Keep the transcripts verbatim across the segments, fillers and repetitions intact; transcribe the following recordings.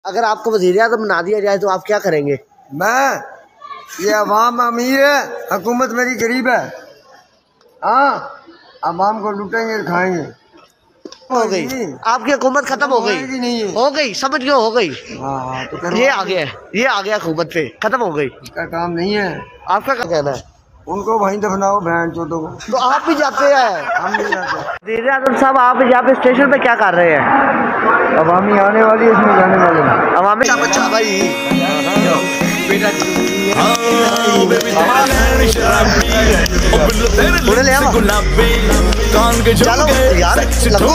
अगर आपको वज़ीर-ए-आज़म बना दिया जाए तो आप क्या करेंगे? मैं ये अवाम अमीर है, हुकूमत मेरी गरीब है। हाँ, अवाम को लूटेंगे खाएंगे। हो गई आपकी हुकूमत खत्म हो गई नहीं हो गई समझ गए हो गई। हाँ, तो ये आ गया ये आ गया हुकूमत पे खत्म हो गई। इसका काम नहीं है। आपका क्या कहना है? उनको वहीं दफनाओ बहन चोदों को। तो आप भी जाते हैं? हम नहीं जाते। वज़ीर-ए-आज़म साहब आप यहाँ पे स्टेशन पे क्या कर रहे हैं? अवामी आने वाली है, इसमें जाने वाले हैं। अवामी का बच्चा भाई ले चलो यार लगो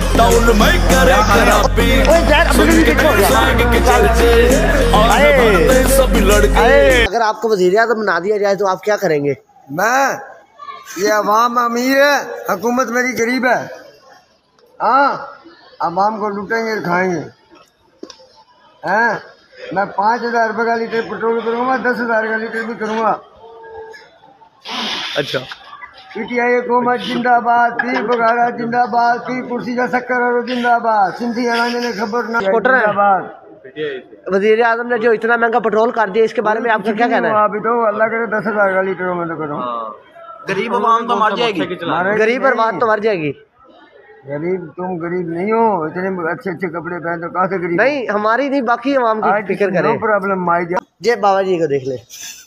अगर आपको वज़ीर-ए-आज़म बना दिया जाए तो आप क्या करेंगे? मैं ये अवाम अमीर है, हुकूमत मेरी गरीब है। हाँ, अवाम को लूटेंगे खाएंगे। हैं, मैं पाँच हजार रुपये का लीटर पेट्रोल करूँगा, दस हजार का लीटर भी करूँगा। अच्छा, पीटीआई हुकूमत जिंदाबाद, पीर बघाड़ा जिंदाबाद, पीर कुर्सी का शक्कर और जिंदाबाद, सिंधी हराने ने खबर ना जिंदाबाद। वज़ीर-ए-आज़म ने जो इतना महंगा पेट्रोल कर दिया इसके बारे में आपका क्या कहना है? अभी तो अल्लाह करे दस हजार का लीटर में तो करूँ। गरीब आवाम तो मर जाएगी, गरीब आवाम तो मर जाएगी। गरीब तुम गरीब नहीं हो, इतने अच्छे अच्छे कपड़े पहन तो कहाँ से गरीब? नहीं हमारी नहीं, बाकी आवाम की फिक्र करें। नो प्रॉब्लम माई जा। जे बाबा जी को देख ले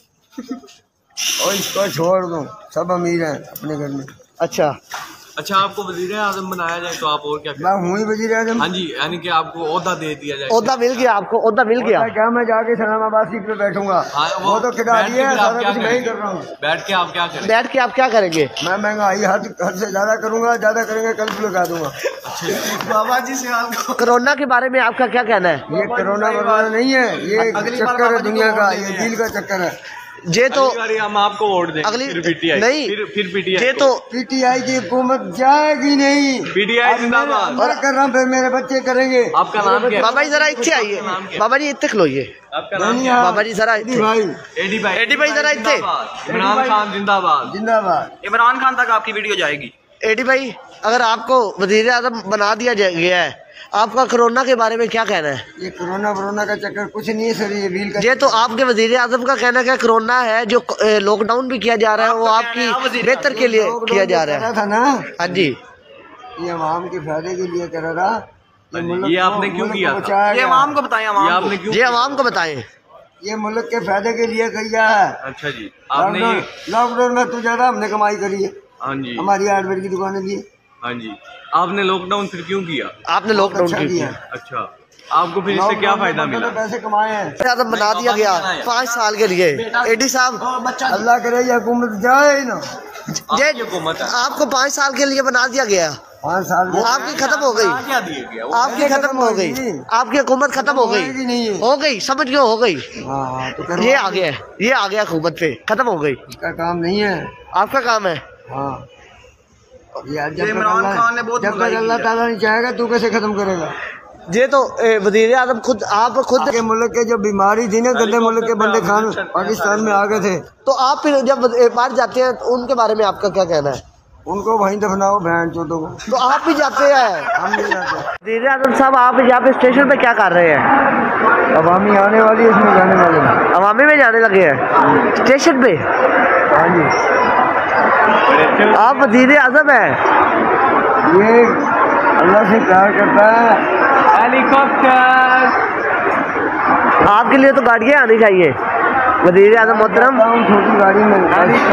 और इसको छोड़ दो, सब अमीर हैं अपने घर में। अच्छा अच्छा, आपको वज़ीर-ए-आज़म बनाया जाए तो आप और क्या करें? मैं हूँ ही वज़ीर-ए-आज़म। हाँ जी, यानी कि आपको ओहदा दे दिया जाए। ओहदा मिल गया आपको? ओहदा मिल गया क्या? मैं जाके सलामाबाद सीट पे बैठूंगा। हाँ, वो, वो तो खिला दिया है, सारा कुछ मैं ही कर रहा हूँ। बैठ के आप क्या करें? बैठ के आप क्या करेंगे? मैं महंगाई हद हद से ज्यादा करूंगा, ज्यादा करेंगे कल भी लगा दूंगा। बाबा जी से आपको कोरोना के बारे में आपका क्या कहना है? ये कोरोना वरोना नहीं है, ये चक्कर है दुनिया का, ये दिल का चक्कर है। जे तो हम आपको वोट देंगे। अगली फिर पीटीआई नहीं फिर फिर पीटीआई जे तो पीटीआई की हुकूमत जाएगी नहीं। पीटीआई जिंदाबाद। और कर रहा हूँ, फिर मेरे बच्चे करेंगे। आपका नाम क्या है? बाबा जी जरा इतने आइए, बाबा जी इतने खलोइए। आपका नाम क्या है? बाबा जी जरा इतने भाई एडी भाई एडी भाई जरा इतने। इमरान खान जिंदाबाद जिंदाबाद। इमरान खान तक आपकी वीडियो जाएगी। एडी भाई अगर आपको वज़ीर-ए-आज़म बना दिया गया है, आपका कोरोना के बारे में क्या कहना है? ये कोरोना वरोना का चक्कर कुछ नहीं है सर, ये व्हील का। ये तो आपके वज़ीर-ए-आज़म का कहना है कोरोना है जो लॉकडाउन भी किया जा रहा है वो आपकी बेहतर के लिए किया जा रहा है। था ना? हाँ जी, ये अवाम के फायदे के लिए कर रहा। ये आपने क्यों किया? ये अवाम को बताएं, आपने क्यों? ये अवाम को बताएं। ये मुल्क के फायदे के लिए किया है। अच्छा जी, आपने ये लॉकडाउन में तो ज्यादा हमने कमाई करी है। हाँ जी, हमारी हार्डवेयर की दुकानें भी। हाँ जी, आपने लॉकडाउन फिर क्यों किया? आपने लॉकडाउन अच्छा क्यों किया? अच्छा, आपको फिर इससे क्या फायदा मिला? पैसे कमाए हैं। वज़ीर-ए-आज़म बना दिया गया पाँच साल के लिए। एडी साहब अल्लाह करे ये हुकूमत जाए ही ना। ये हुकूमत है, आपको पाँच साल के लिए बना दिया गया, पाँच साल आपकी खत्म हो गई, क्या दिया गया? आपकी खत्म हो गई, आपकी हुकूमत खत्म हो गई हो गई समझ गए हो गई। हाँ, तो ये आ गया ये आ गया हुकूमत पे खत्म हो गई। इसका काम नहीं है, आपका काम है। हाँ, जब इमरान खान ने बहुत जब तक अल्लाह ताला नहीं चाहेगा तू कैसे खत्म करेगा? ये तो वज़ीर-ए-आज़म खुद आप खुद के मुल्क के जो बीमारी थी ना, गंदे मुल्क के बंदे खान पाकिस्तान में आ गए थे, तो आप फिर जब बाहर जाते हैं तो उनके बारे में आपका क्या कहना है? उनको वहीं दफनाओ बहन चोदों को। तो आप भी जाते हैं? हम नहीं जाते। वज़ीर-ए-आज़म साहब आप यहाँ पे स्टेशन पे क्या कर रहे हैं? अवामी आने वाली है, इसमें जाने वाले हैं। अवामी में जाने लगे हैं स्टेशन पे? हाँ जी, आप वज़ीर-ए-आज़म हैं। ये अल्लाह से प्यार करता है। हेलीकॉप्टर आपके लिए तो गाड़ियाँ आनी चाहिए वज़ीर-ए-आज़म मोहतरम। छोटी गाड़ी में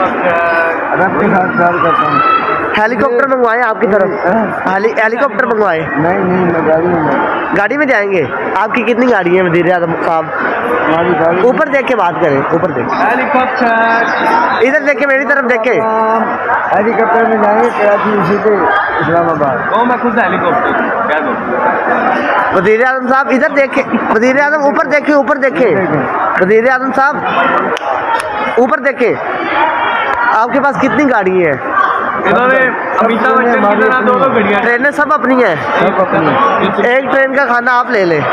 रब के साथ प्यार करता हूँ। हेलीकॉप्टर मंगवाए आपकी तरफ, हेलीकॉप्टर मंगवाए? नहीं नहीं, मैं गाड़ी में गाड़ी में जाएंगे। आपकी कितनी गाड़ी है वज़ीर-ए-आज़म साहब? हमारी गाड़ी ऊपर देख के बात करें, ऊपर देख, हेलीकॉप्टर इधर देखे, मेरी तरफ देखे। हेलीकॉप्टर में जाएंगे कराची सीधे इस्लामाबाद। ओ मैं खुद हेलीकॉप्टर कह दो। वज़ीर-ए-आज़म साहब इधर देखे, वज़ीर-ए-आज़म ऊपर देखे, ऊपर देखे, वज़ीर-ए-आज़म साहब ऊपर देखे। आपके पास कितनी गाड़ी है? इन्होंने अमिताभ बच्चन की तरह दो दो गाड़ियाँ। ट्रेनें सब अपनी है, एक ट्रेन का खाना आप ले लें।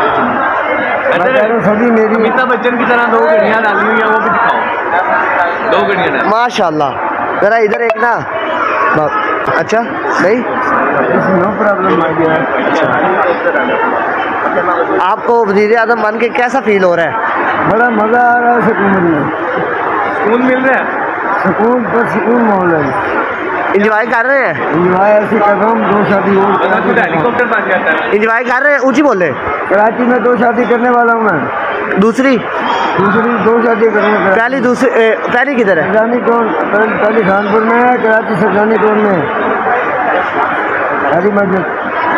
सभी मेरी अमिताभ बच्चन की तरह दो गाड़ियाँ डाली हुई है, वो भी दिखाओ। दो गाड़ियाँ माशाल्लाह। जरा इधर एक ना, अच्छा नहीं नो प्रॉब्लम। आपको वजीर आजम बन के कैसा फील हो रहा है? बड़ा मजा आ रहा है, सुकून में सुकून मिल रहा है, सुकून पर सुकून माहौल है। इंजॉय कर रहे हैं? इंजॉय ऐसे कर रहा हूँ, दो शादी और अगर खुद हेलीकॉप्टर बन जाता है। इंजॉय कर रहे हैं? ऊंची बोले। कराची में दो शादी करने वाला हूँ मैं। दूसरी दूसरी दो शादी करूँगा। पहली दूसरी ए, पहली किधर है? सरदानी टोन, पहली खानपुर में है, कराची सरदानी टोन में है, हरी मस्जिद।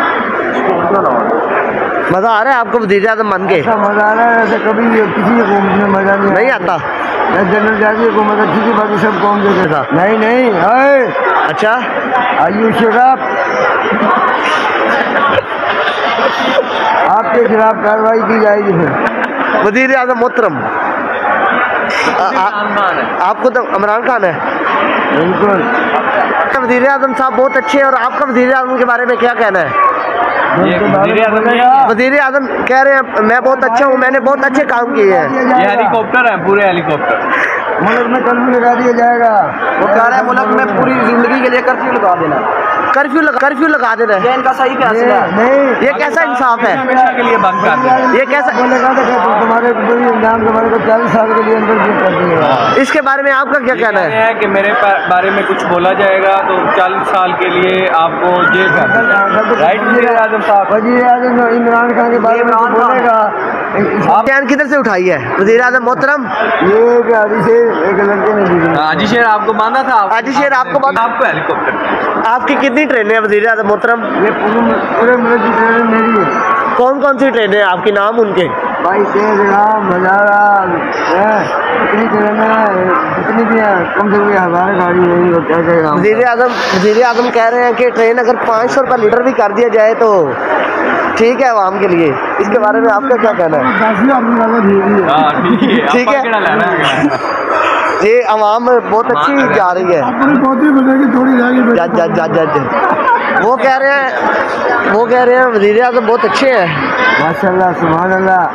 मजा आ रहा है आपको वजीर आजम बन के? ऐसा मजा आ रहा है ऐसे कभी किसी हुकूमत में मजा नहीं नहीं आता? जनरल जाती हुकूमत अच्छी थी, बाकी सब कौम देखे था। नहीं नहीं आए। अच्छा, आयु शराब आपके खिलाफ कार्रवाई की जाएगी फिर। वजीर आजम मोहतरम, आपको तो इमरान खान है बिल्कुल। वजीर आजम साहब बहुत अच्छे हैं, और आपका वजीर आजम के बारे में क्या कहना है? वजीर आजम कह रहे हैं मैं बहुत अच्छा हूँ, मैंने बहुत अच्छे काम किए हैं। ये हेलीकॉप्टर है, पूरे हेलीकॉप्टर। मुल्क में कर्फ्यू लगा दिया जाएगा। वो कह रहे हैं मुल्क में पूरी जिंदगी के लिए कर्फ्यू लगा देना। कर्फ्यू लगा कर्फ्यू लगा देना है। ये इनका सही फैसला है। नहीं, ये कैसा इंसाफ है? हमेशा के लिए बंद कर दें। ये कैसा? बोलेगा तो तुम्हारे पूरी इंजाम तुम्हारे को चालीस साल के लिए अंदर जेल कर दिएगा। इसके बारे में आपका क्या कहना है? है कि मेरे बारे में कुछ बोला जाएगा तो चालीस साल के लिए आपको जेल कर दें। राइट वजीर आजम साहब? वजीर आजम इमरान खान के बारे में तो बोलेगा। आप बयान किधर से उठाई है वजीर आजम मोहतरम? ये कि हाजी से एक लड़के ने दी। हाजी शेर आपको बांधा था? हाजी शेर आपको बांधा? आपको हेलीकॉप्टर। आपकी कितनी ट्रेनें हैं वजीर आजम मोहतरम? ये पूरे मुल्क की ट्रेन मेरी है। कौन कौन सी ट्रेनें हैं आपकी, नाम उनके? भाई तेज राम हजारा कितनी ट्रेन है, कितनी भी है, कम से कम हजार गाड़ी है। और क्या कहेगा वजीर आजम वजीर आजम कह रहे हैं कि ट्रेन अगर पाँच सौ रुपये लीटर भी कर दिया जाए तो ठीक है आवाम के लिए। इसके बारे में आपका क्या कहना है? ठीक है, ये आवाम बहुत अच्छी जा रही है। थोड़ी जज जज जज जज वो कह रहे हैं वो कह रहे हैं वजीर आजम बहुत अच्छे हैं। माशाल्लाह सुभान अल्लाह।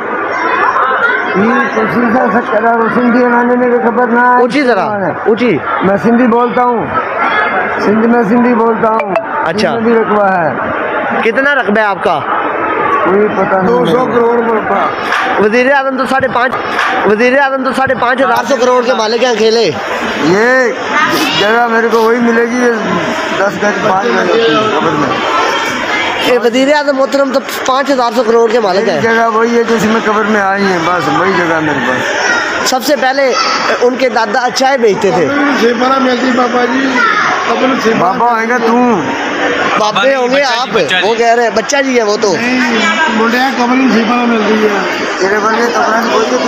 सिंधी बनाने में खबर ना है। ऊंची जरा ऊंची। मैं सिंधी बोलता हूँ, सिंध में सिंधी बोलता हूँ। अच्छा, भी रकबा है। कितना रकबा है आपका? कोई पता नहीं। दो सौ करोड़। वजीर आजम तो साढ़े पाँच वजीर आजम तो साढ़े पाँच हजार सौ करोड़ के मालिक हैं अकेले। ये जगह मेरे को वही मिलेगी दस गज पाँच गज में। ये वजीर आजम मोहतरम तो पाँच हजार सौ करोड़ के मालिक है। जगह वही है जो इसमें कब्र में आई है, बस वही जगह मेरे पास। सबसे पहले उनके दादा चाय बेचते थे। मिलती बाबा जी। बाबा आएगा तू, बाबे होंगे आप। वो कह रहे हैं बच्चा जी है वो तो। मुंडे कब्र में सेवा मिलती है तेरे बने कब्र में कोई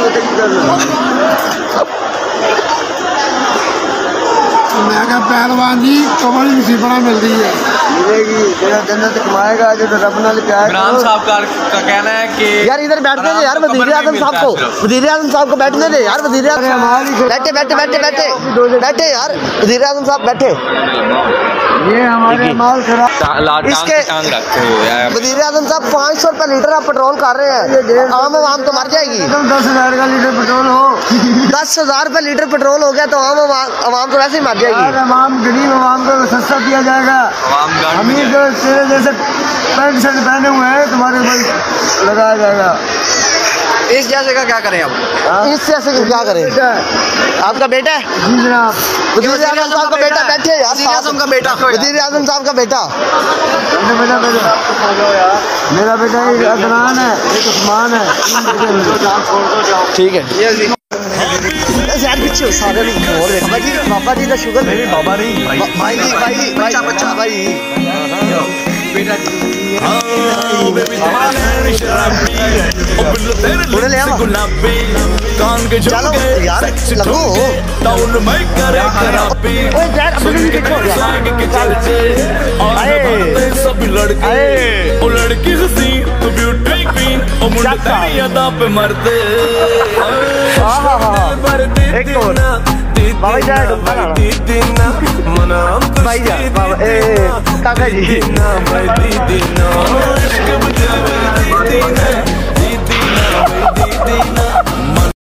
मैं क्या पहलवान जी कब्र में सेवा मिलती है मिलेगी। तेरा जन्नत कमाएगा जो रब नाल प्यार। इमरान साहब का, का कहना है कि यार इधर बैठने दे यार वजीर आजम साहब को, वजीर आजम साहब को बैठने दे यार। वजीर आजम बैठे बैठे बैठे बैठे बैठे यार वजीर आजम साहब बैठे। ये हमारे माल खराब। इसके वजीर आजम साहब पाँच सौ रुपये लीटर आप पेट्रोल कर रहे हैं, आम आवाम तो मर जाएगी। दस हजार का लीटर पेट्रोल हो दस हजार रुपये लीटर पेट्रोल हो गया तो आम आवाम तो वैसे ही मर जाएगी। आवाम गरीब आवाम को सस्ता दिया जाएगा। अमीर जो तेरे जैसे पैंट शर्ट पहने हुए हैं तुम्हारे ऊपर लगाया जाएगा। इस जैसे का क्या करें अब? इस जैसे का क्या करें? आपका बेटा है? जी जनाब। वजीर आजम साहब का बेटा बैठे यार। वजीर आजम का बेटा। वजीर आजम साहब का बेटा। मेरा बेटा मेरा बेटा एक अदनान है, एक उस्मान है। ठीक है यार पीछे सारे और बाबा जी बाबा जी का शुगर नहीं बाबा नहीं भाई भाई जी भाई जी बच्चा बच्चा भाई बेटा थोड़े ले आवा। चलो यार लगो ओए यार अब भी कितना हो गया। आए सब लड़के ओ लड़की हसी तू ब्यूटी क्वीन ओ मुंडा तेरी अदा पे मरदे हां हां हां एक और बाबा जी डुबा ना भाई जा बाबा ए काका जी ना भाई दीदी ना इश्क बजावे दीदी ना दीदी ना